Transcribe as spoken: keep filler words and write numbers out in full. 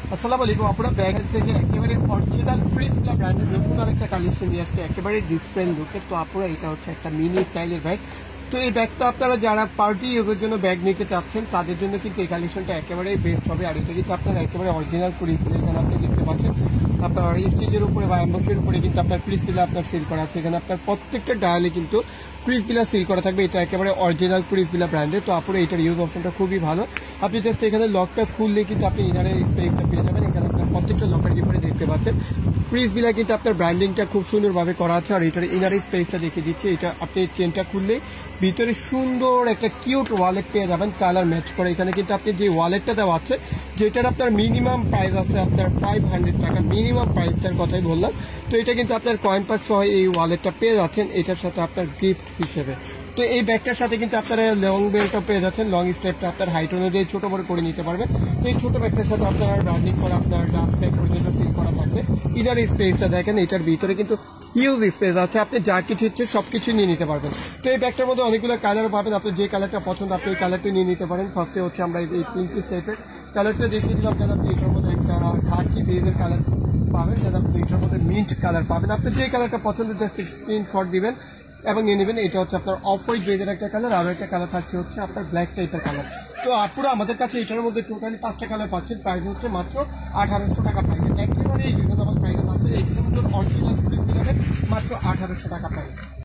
আসসালামু আলাইকুম। আপনারা ব্যাগ থেকে একেবারে অরিজিনাল ক্রিসপিলা ব্র্যান্ডের নতুন আরেকটা কালেকশন নিয়ে আসছে, একেবারে ডিফারেন্ট লুকের। তো আপনারা এটা হচ্ছে একটা মিনি স্টাইলের ব্যাগ। তো এই ব্যাগটা আপনারা যারা পার্টি ইউজের জন্য ব্যাগ নিতে চাচ্ছেন তাদের জন্য কিন্তু এই কালেকশনটা একেবারেই বেস্ট হবে। আর এটা কিন্তু আপনারা একেবারে অরিজিনাল ক্রিসপিলা, এখানে আপনি দেখতে পাচ্ছেন আপনার স্টিচের উপরে বা অ্যাম্বসের উপরে কিন্তু আপনার ক্রিসপিলা আপনার সিল করা আছে। এখানে আপনার প্রত্যেকটা ডায়ালে কিন্তু ক্রিসপিলা সিল করা থাকবে। এটা একেবারে অরিজিনাল ক্রিসপিলা ব্র্যান্ডের। তো আপনারা এটার ইউজ অপশনটা খুবই ভালো। আপনি জাস্ট এখানে লকটা খুললে কিন্তু আপনি ইনারের স্পেসটা পেয়ে যাবেন। এখানে আপনার প্রত্যেকটা লকের ভিতরে দেখতে পাচ্ছেন ক্রিসপিলা কিন্তু আপনার ব্র্যান্ডিংটা খুব সুন্দরভাবে করা আছে। আর এটার ইনারের স্পেসটা দেখিয়ে দিচ্ছি। এটা আপনি চেনটা খুললে ভিতরে সুন্দর একটা কিউট ওয়ালেট পেয়ে যাবেন কালার ম্যাচ করে। এখানে কিন্তু আপনি যে ওয়ালেটটা দেওয়া আছে, যেটার আপনার মিনিমাম প্রাইস আছে আপনার ফাইভ হান্ড্রেড টাকা, মিনিমাম প্রাইসটার কথাই বললাম। তো এটা কিন্তু আপনার কয়েন পাস সহ এই ওয়ালেটটা পেয়ে যাচ্ছেন এটার সাথে আপনার গিফট হিসেবে। তো এই ব্যাগটার সাথে কিন্তু আপনারা লং বেল্টটা পেয়ে যাচ্ছেন, লং স্ট্রেপটা আপনার হাইট অনুযায়ী ছোট বড় করে নিতে পারবেন। তো এই ছোট ব্যাগটার সাথে আপনার রানিং করা আপনার ডাস্ট ব্যাগ পর্যন্ত সিল করা থাকবে। ইনার স্পেসটা দেখেন, এটার ভিতরে কিন্তু হিউজ স্পেস আছে, আপনি যা কিছু ইচ্ছে সবকিছু নিয়ে নিতে পারবেন। তো এই ব্যাগটার মধ্যে অনেকগুলো কালার পাবেন, আপনি যে কালারটা পছন্দ আপনি ওই কালারটা নিয়ে নিতে পারেন। ফার্স্টে হচ্ছে আমরা এই পিঙ্ক টাইপের কালারটা দেখিয়ে দিলাম, যেন আপনি এটার মধ্যে একটা খাকি বেজের কালার পাবেন, যেন আপনি এটার মধ্যে মিন্ট কালার পাবেন। আপনি যে কালারটা পছন্দ জাস্ট স্ক্রিনশট দিবেন এবং নিয়ে নেবেন। এটা হচ্ছে আপনার অফ হোয়াইট বেজের একটা কালার, আরও একটা কালার থাকছে হচ্ছে আপনার ব্ল্যাক টাইপের কালার। তো আপুরা আমাদের কাছে এটার মধ্যে টোটালি পাঁচটা কালার পাচ্ছেন, প্রাইস হচ্ছে মাত্র আঠারোশো টাকা পাইবেন। একেবারে এই রিজনেবল প্রাইসে পাচ্ছেন এই সুন্দর অরিজিনাল মাত্র আঠারোশো টাকা পাইবেন।